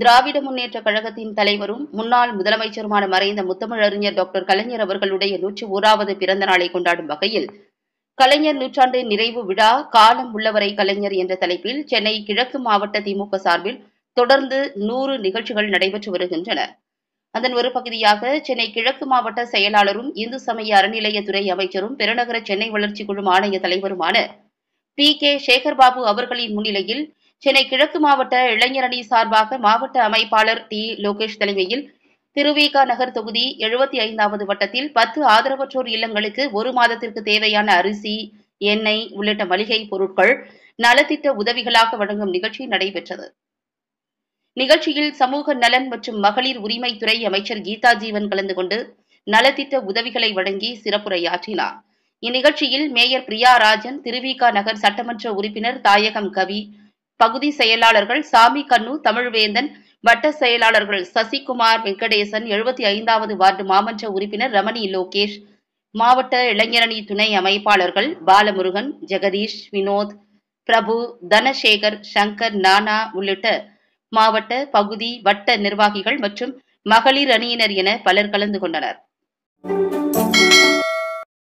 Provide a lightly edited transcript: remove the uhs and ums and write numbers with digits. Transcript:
திராவிட முன்னேற்றக் கழகத்தின் தலைவரும் முன்னாள் முதலமைச்சருமான மறைந்த முத்தமிழறிஞர் டாக்டர் கலைஞர் அவர்களுடைய 101வது பிறந்த நாளை கொண்டாடும் வகையில் கலைஞர் நூற்றாண்டு நிறைவு விழா காலம் உள்ளவரை கலைஞர் என்ற தலைப்பில் சென்னை கிழக்கு மாவட்ட திமுக சார்பில் தொடர்ந்து 100 நிகழ்ச்சிகள் நடைபெற்று வருகின்றன. அதன் ஒரு பகுதியாக சென்னை கிழக்கு மாவட்ட செயலாளரும் இந்து சமய அறநிலையத்துறை அமைச்சரும் பெருநகர சென்னை வளர்ச்சி குழும ஆணைய தலைவருமான கே. சேகர்பாபு அவர்களின் முன்னிலையில் சென்னை கிழக்கு மாவட்ட இளைஞரணி சார்பாக மாவட்ட அமைப்பாளர் லோகேஷ் தலைமையில் திருவிக நகர் தொகுதி 75வது வட்டத்தில் 10 ஆதரவற்றோர் இல்லங்களுக்கு 1 மாதத்திற்கு தேவையான அரிசி, எண்ணெய் உள்ளிட்ட மளிகை பொருட்கள் நலத்திட்ட உதவிகளாக வழங்கும் நிகழ்ச்சி நடைபெற்றது. நிகழ்ச்சியில் சமூக நலன் மற்றும் மகளிர் உரிமைத்துறை அமைச்சர் கீதா ஜீவன் கலந்து கொண்டு நலத்திட்ட உதவிகளை வழங்கி சிறப்புரையாற்றினார். இந்நிகழ்ச்சியில் மேயர் பிரியா ராஜன், திருவிக நகர் சட்டமன்ற உறுப்பினர் தாயகம் கவி, பகுதி செயலாளர்கள் சாமி கண்ணு, தமிழ்வேந்தன், வட்ட செயலாளர்கள் சசிகுமார், வெங்கடேசன், 75வது வார்டு மாமன்ற உறுப்பினர் ரமணி லோகேஷ், மாவட்ட இளைஞரணி துணை அமைப்பாளர்கள் பாலமுருகன், ஜெகதீஷ், வினோத், பிரபு, தனசேகர், சங்கர், நானா உள்ளிட்ட மாவட்ட, பகுதி, வட்ட நிர்வாகிகள் மற்றும் மகளிர் அணியினர் என பலர் கலந்து கொண்டனர்.